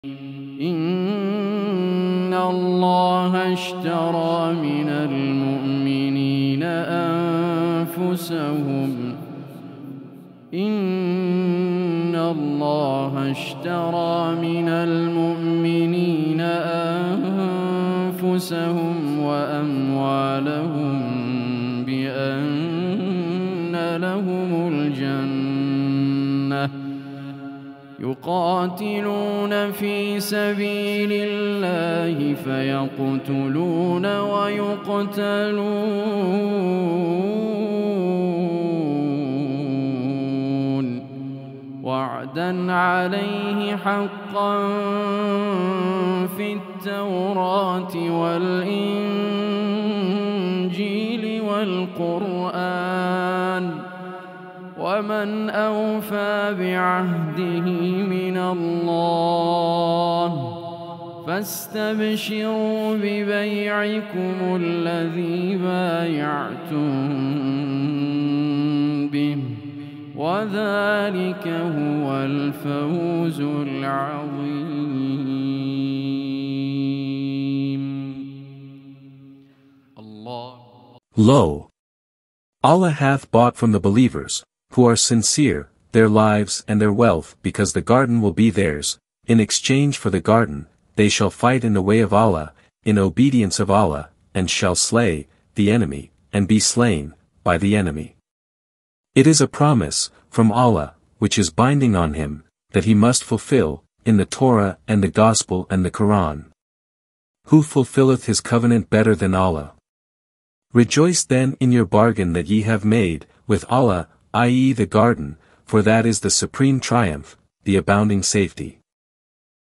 إن الله اشترى من المؤمنين أنفسهم وأموالهم بأن لهم الجنة يقاتلون في سبيل الله فيقتلون ويقتلون وعدا عليه حقا في التوراة والإنجيل والقرآن ومن أوفى بعهده من الله فاستبشروا ببيعكم الذي بايعتم به وذلك هو الفوز العظيم. الله. Lo! Allah hath bought from the believers, who are sincere, their lives and their wealth, because the garden will be theirs. In exchange for the garden, they shall fight in the way of Allah, in obedience of Allah, and shall slay the enemy, and be slain by the enemy. It is a promise from Allah, which is binding on him, that he must fulfill, in the Torah and the Gospel and the Quran. Who fulfilleth his covenant better than Allah? Rejoice then in your bargain that ye have made, with Allah, i.e. the garden, for that is the supreme triumph, the abounding safety.